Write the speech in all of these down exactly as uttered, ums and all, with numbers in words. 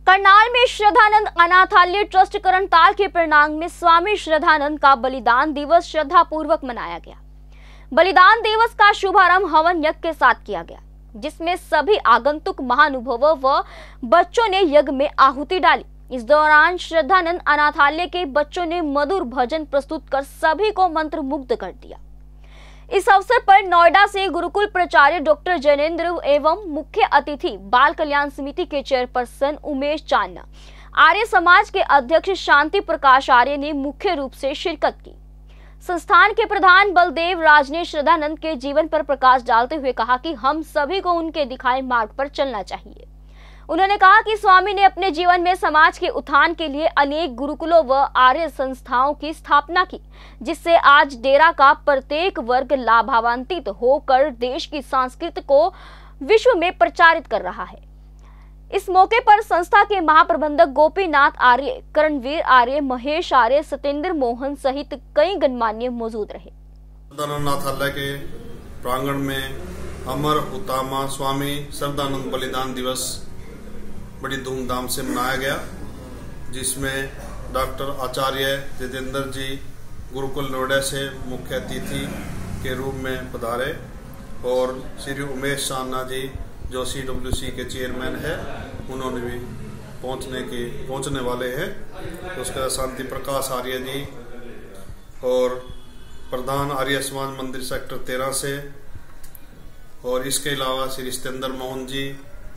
करनाल में श्रद्धानंद अनाथालय ट्रस्ट करनताल के प्रणांग में स्वामी श्रद्धानंद का बलिदान दिवस श्रद्धा पूर्वक मनाया गया। बलिदान दिवस का शुभारंभ हवन यज्ञ के साथ किया गया, जिसमें सभी आगंतुक महानुभावों व बच्चों ने यज्ञ में आहुति डाली। इस दौरान श्रद्धानंद अनाथालय के बच्चों ने मधुर भजन प्रस्तुत कर सभी को मंत्रमुग्ध कर दिया। इस अवसर पर नोएडा से गुरुकुल प्राचार्य डॉक्टर जैनेन्द्र एवं मुख्य अतिथि बाल कल्याण समिति के चेयरपर्सन उमेश चांदना, आर्य समाज के अध्यक्ष शांति प्रकाश आर्य ने मुख्य रूप से शिरकत की। संस्थान के प्रधान बलदेव राज ने श्रद्धानंद के जीवन पर प्रकाश डालते हुए कहा कि हम सभी को उनके दिखाए मार्ग पर चलना चाहिए। उन्होंने कहा कि स्वामी ने अपने जीवन में समाज के उत्थान के लिए अनेक गुरुकुलों व आर्य संस्थाओं की स्थापना की, जिससे आज डेरा का प्रत्येक वर्ग लाभान्वित होकर देश की संस्कृति को विश्व में प्रचारित कर रहा है। इस मौके पर संस्था के महाप्रबंधक गोपीनाथ आर्य, करणवीर आर्य, महेश आर्य, सत्येंद्र मोहन सहित कई गणमान्य मौजूद रहे। अनाथालय के प्रांगण में अमर हुतात्मा स्वामी श्रद्धानंद बलिदान दिवस बड़ी धूमधाम से मनाया गया, जिसमें डॉक्टर आचार्य जितेंद्र जी गुरुकुल नोएडा से मुख्य अतिथि के रूप में पधारे और श्री उमेश चांदना जी जो सी डब्ल्यू सी के चेयरमैन है, उन्होंने भी पहुंचने के पहुंचने वाले हैं। उसका शांति प्रकाश आर्य जी और प्रधान आर्य समाज मंदिर सेक्टर तेरह से, और इसके अलावा श्री सत्येंद्र मोहन जी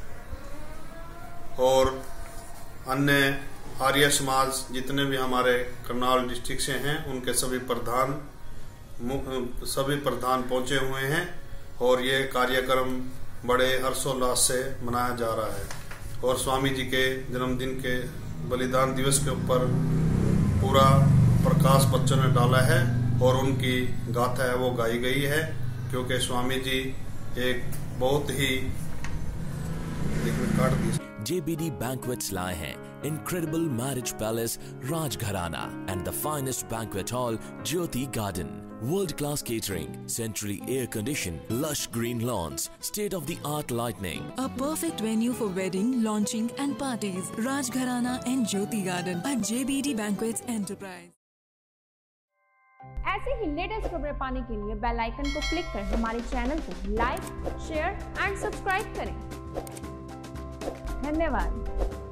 और अन्य आर्य समाज जितने भी हमारे करनाल डिस्ट्रिक्ट से हैं, उनके सभी प्रधान सभी प्रधान पहुंचे हुए हैं और ये कार्यक्रम बड़े हर्षोल्लास से मनाया जा रहा है। और स्वामी जी के जन्मदिन के बलिदान दिवस के ऊपर पूरा प्रकाश बच्चों ने डाला है और उनकी गाथा है वो गाई गई है, क्योंकि स्वामी जी एक बहुत ही काट दी J B D Banquets लाए हैं Incredible Marriage Palace Rajgharana and the finest banquet hall Jyoti Garden. World-class catering, centrally air-conditioned, lush green lawns, state-of-the-art lighting. A perfect venue for wedding, launching and parties. Rajgharana and Jyoti Garden at J B D Banquets Enterprise. ऐसे ही latest खबरें पाने के लिए bell icon को click कर हमारे channel को like, share and subscribe करें। धन्यवाद।